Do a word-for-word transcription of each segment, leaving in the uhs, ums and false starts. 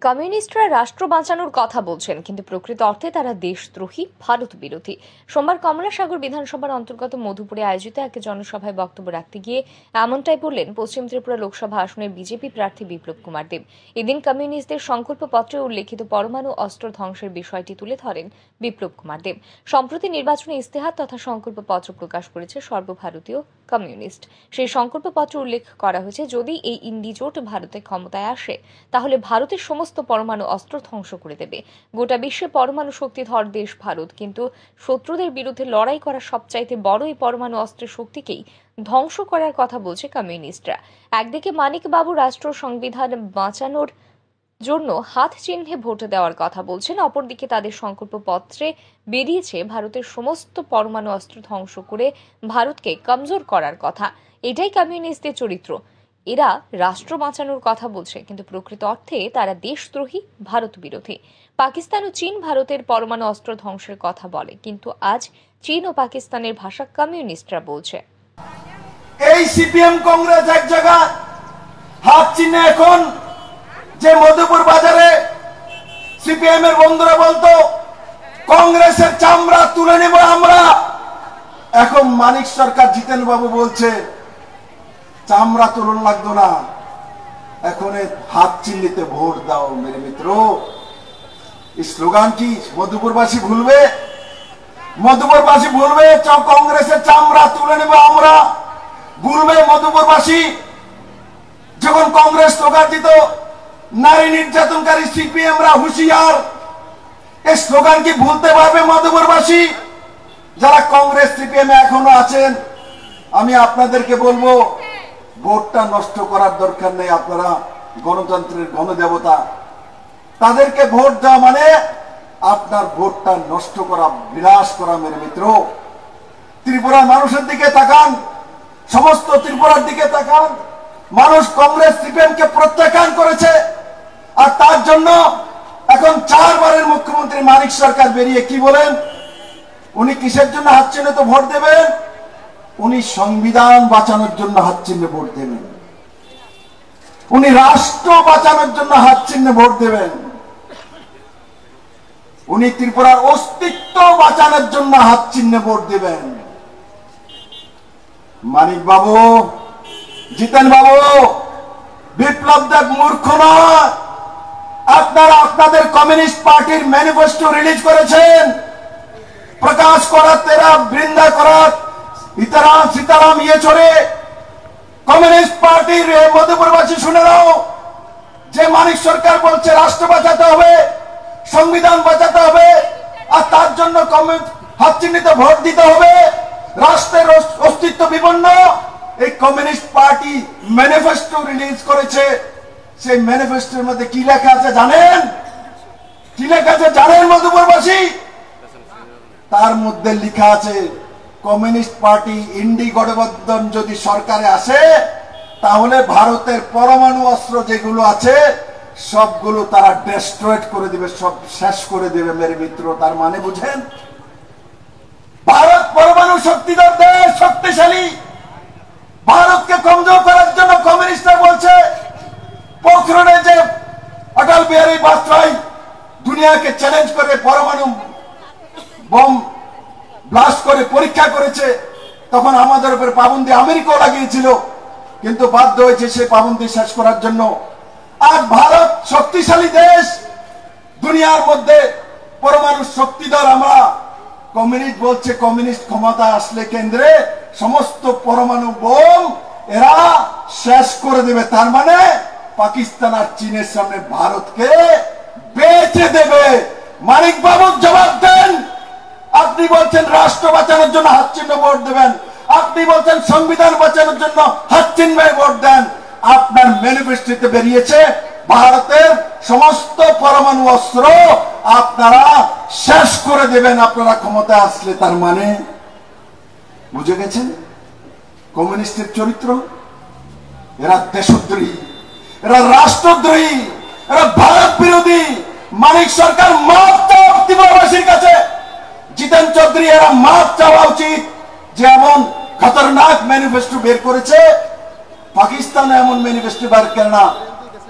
কমিউনিস্টরা রাষ্ট্র বাঁচানোর কথা বলছেন, কিন্তু প্রকৃত অর্থে তারা দেশদ্রোহী, ভারত বিরোধী। সোমবার কমলাসাগর বিধানসভার অন্তর্গত মধুপুরে আয়োজিত এক জনসভায় বক্তব্য রাখতে গিয়ে এমনটাই বললেন পশ্চিম ত্রিপুরা লোকসভা আসনের বিজেপি প্রার্থী বিপ্লব কুমার দেব। এদিন কমিউনিস্টদের সংকল্পপত্রে উল্লেখিত পরমাণু অস্ত্র ধ্বংসের বিষয়টি তুলে ধরেন বিপ্লব কুমার দেব। সম্প্রতি নির্বাচনী ইস্তেহার তথা সংকল্পপত্র প্রকাশ করেছে সর্বভারতীয় কমিউনিস্ট। সেই সংকল্পপত্রে উল্লেখ করা হয়েছে, যদি এই ইন্ডি জোট ভারতে ক্ষমতায় আসে তাহলে ভারতের সমস্ত পরমাণু অস্ত্র ধ্বংস করে দেবে। গোটা বিশ্বে পরমাণু শক্তিধর দেশ ভারত, কিন্তু শত্রুদের বিরুদ্ধে লড়াই করা সবচাইতে বড় এই পরমাণু অস্ত্রের শক্তিকেই ধ্বংস করার কথা বলছে কমিউনিস্টরা। একদিকে মানিক বাবু রাষ্ট্র সংবিধান বাঁচানোর জন্য হাত চিহ্নে ভোট দেওয়ার কথা বলছেন, অপরদিকে তাদের সংকল্পপত্রে বেরিয়েছে ভারতের সমস্ত পরমাণু অস্ত্র ধ্বংস করে ভারতকে কমজোর করার কথা। এটাই কমিউনিস্টদের চরিত্র। এরা রাষ্ট্র বাঁচানোর কথা বলছে, কিন্তু প্রকৃত অর্থে তারা দেশদ্রোহী, ভারত বিরোধী। পাকিস্তান ও চীন ভারতের পরমাণু অস্ত্র ধ্বংসের কথা বলে, কিন্তু আজ চীন ও পাকিস্তানের ভাষা কমিউনিস্টরা বলছে। এই সিপিএম কংগ্রেস এক জায়গা হাত চিহ্নে এখন যে মধুপুর বাজারে সিপিএম এর বন্ধুরা বলতো কংগ্রেসের চামড়া তুলে নেব আমরা, এখন মানিক সরকার জিতেন বাবু বলছে চামড়া তুলন লাগতো না, এখন হাত চিহ্নিতে ভোট দাও মেরে মিত্র। এই স্লোগান কি মধুপুরবাসী ভুলবে? মধুপুরবাসী ভুলবে কংগ্রেসের চামড়া তুলে নেব আমরা? ভুলবে মধুপুরবাসী? যখন কংগ্রেস স্লোগান দিত নারী নির্যাতনকারী সিপিএমরা হুঁশিয়ার, এই স্লোগান কি ভুলতে পারবে মধুপুরবাসী? যারা কংগ্রেস সিপিএম এখনো আছেন, আমি আপনাদেরকে বলবো ভোটটা নষ্ট করার দরকার নেই। আপনারা গণতন্ত্রের গণদেবতা, তাদেরকে ভোট দেওয়া মানে আপনার ভোটটা নষ্ট করা, বিনাশ করা মেরে মিত্র। ত্রিপুরার মানুষের দিকে তাকান, সমস্ত ত্রিপুরার দিকে তাকান। মানুষ কংগ্রেস সিপিএমকে প্রত্যাখ্যান করেছে, আর তার জন্য এখন চারবারের মুখ্যমন্ত্রী মানিক সরকার বেরিয়ে কি বলেন? উনি কিসের জন্য হাত চিহ্নে তো ভোট দেবেন? উনি সংবিধান বাঁচানোর জন্য হাত চিহ্নে ভোট দেবেন, উনি রাষ্ট্র বাঁচানোর জন্য হাত চিহ্নে ভোট দেবেন, উনি ত্রিপুরার অস্তিত্ব বাঁচানোর জন্য হাত চিহ্নে ভোট দেবেন। মানিক বাবু, জিতেন বাবু, বিপ্লব দেব মূর্খ নয়। আপনারা আপনাদের কমিউনিস্ট পার্টির ম্যানিফেস্টো রিলিজ করেছেন, প্রকাশ করার তেরা বৃন্দা করার ইতারাম সীতারাম ইয়ে চলে। কমিউনিস্ট পার্টির মধুপুরবাসী শুনে নাও, যে মানিক সরকার বলছে রাষ্ট্র বাঁচাতে হবে, সংবিধান বাঁচাতে হবে, আর তার জন্য হাত চিহ্নিত ভোট দিতে হবে, রাষ্ট্রের অস্তিত্ব বিপন্ন। এই কমিউনিস্ট পার্টি ম্যানিফেস্টো রিলিজ করেছে। সেই ম্যানিফেস্টোর মধ্যে কি লেখা আছে জানেন? কি লেখা আছে জানেন মধুপুরবাসী? তার মধ্যে লেখা আছে কমিউনিস্ট পার্টি ইন্ডি গঠবন্ধন যদি সরকারে আসে তাহলে ভারতের পরমাণু অস্ত্র যেগুলো আছে সবগুলো তারা ডেস্ট্রয়েড করে দিবে, সব শেষ করে দেবে মেরে মিত্র। তার মানে বুঝেন, ভারত পরমাণু শক্তিধর দেশ, শক্তিশালী। ভারতকে কমজোর করার জন্য কমিউনিস্টরা বলছে পোখরণে যে অটল বিহারী বাজপেয়ী দুনিয়াকে চ্যালেঞ্জ করে পরমাণু বোম ব্লাস্ট করে পরীক্ষা করেছে, তখন আমাদের উপর পাবন্দি আমেরিকাও লাগিয়েছিল, কিন্তু বাধ্য হয়েছে সে পাবন্দি শেষ করার জন্য। আজ ভারত শক্তিশালী দেশ, দুনিয়ার মধ্যে পরমাণু শক্তিধর আমরা। কমিউনিস্ট বলছে কমিউনিস্ট ক্ষমতা আসলে কেন্দ্রে সমস্ত পরমাণু বোম এরা শেষ করে দেবে। তার মানে পাকিস্তান আর চীনের সামনে ভারতকে বেঁচে দেবে। মানিক বাবু জবাব দেন। আপনি বলছেন রাষ্ট্র বাঁচানোর জন্য হাত চিহ্ন ভোট দেবেন, আপনি বলছেন সংবিধান বাঁচানোর জন্য হাত চিহ্নে ভোট দেন। আপনার ম্যানিফেস্টোতে বেরিয়েছে ভারতের সমস্ত পরমাণু অস্ত্র আপনারা শেষ করে দেবেন আপনারা ক্ষমতা আসলে। তার মানে বুঝে গেছেন কমিউনিস্টের চরিত্র? এরা দেশদ্রোহী, এরা রাষ্ট্রদ্রোহী, এরা ভারত বিরোধী। মানিক সরকার মাপ চাও ত্রিপুরাবাসীর কাছে। জিতেন চৌধুরী, এরা মাপ চাওয়া উচিত যে এমন খতরনাক ম্যানিফেস্টো বের করেছে। পাকিস্তান এমন ম্যানিফেস্টো বের করে না,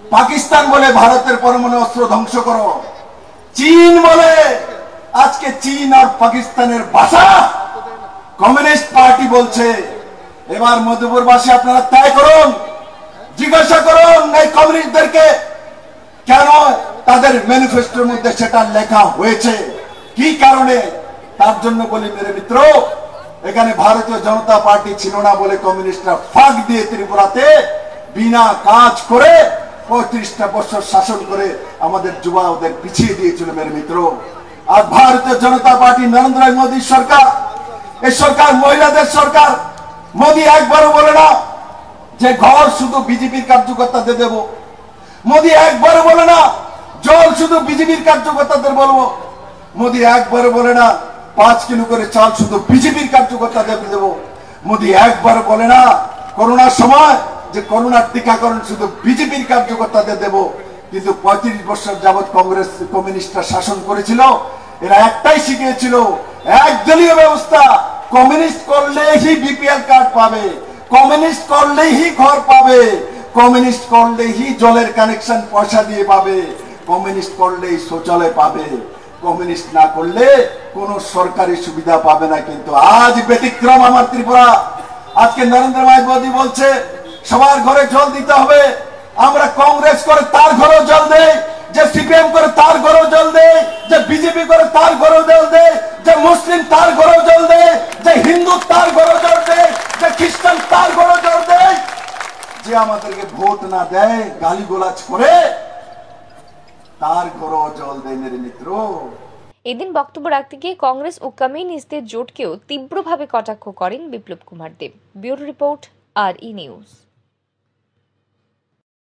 পাকিস্তান বলে ভারতের পরমাণু অস্ত্র ধ্বংস করো, চীন বলে আজকে চীন আর পাকিস্তানের ভাষা কমিউনিস্ট পার্টি বলছে। এবার মধুপুরবাসী আপনারা তয় করুন, জিজ্ঞাসা করুন এই কমিউনিস্টদেরকে কেন তাদের ম্যানিফেস্টোর মধ্যে সেটা লেখা হয়েছে, কি কারণে। তার জন্য বলি মেরে মিত্র, এখানে ভারতীয় জনতা পার্টি ছিল না বলে কমিউনিস্টরা ফাঁক দিয়ে ত্রিপুরাতে বিনা কাজ করে পঁয়ত্রিশটা বছর শাসন করে আমাদের যুবা ওদের পিছিয়ে দিয়েছিল মেরে মিত্র। আর ভারতীয় জনতা পার্টি নরেন্দ্র মোদী সরকার, এই সরকার মহিলাদের সরকার। মোদী একবারও বলে না যে ঘর শুধু বিজেপির কার্যকর্তাদের দেব, মোদী একবারও বলে না জল শুধু বিজেপির কার্যকর্তাদের বলবো, মোদী একবারও বলে না পাঁচ কিলো করে চাল শুধু বিজেপির কার্যকর্তাদের দেব, মোদী একবারও বলে না করোনার সময় যে করোনার টিকাকরণ শুধু বিজেপির কার্যকর্তাদের দেব। কিন্তু পঁয়ত্রিশ বছর যাবৎ কংগ্রেস কমিউনিস্টরা শাসন করেছিল, এরা একটাই শিখিয়েছিল একদলীয় ব্যবস্থা। কমিউনিস্ট করলেই বিপিএল কার্ড পাবে, কমিউনিস্ট করলেই ঘর পাবে, কমিউনিস্ট করলেই জলের কানেকশন পয়সা দিয়ে পাবে, কমিউনিস্ট করলেই শৌচালয় পাবে, কমিউনিস্ট না করলে কোন সরকারি সুবিধা পাবে না। কিন্তু আজ ব্যতিক্রম আমার ত্রিপুরা। আজকে নরেন্দ্র মোদী বলছে সবার ঘরে জল দিতে হবে। আমরা কংগ্রেস করে তার ঘরেও জল দেই, যে সিপিএম করে তার ঘরেও জল দেয়, যে বিজেপি করে তার ঘরেও জল দেয়, যে মুসলিম তার ঘরেও জল দেয়, যে হিন্দু তার ঘরেও জল দেয়, যে খ্রিস্টান তার ঘরেও জল দেয়। যে আমাদেরকে ভোট না দেয়, গালিগোলাজ করে, তার ঘরেও জল দেয় মেরে মিত্র। এদিন বক্তব্য রাখতে গিয়ে কংগ্রেস ও কমিউনিস্টদের জোটকেও তীব্রভাবে কটাক্ষ করেন বিপ্লব কুমার দেব। ব্যুরো রিপোর্ট, আর ই নিউজ।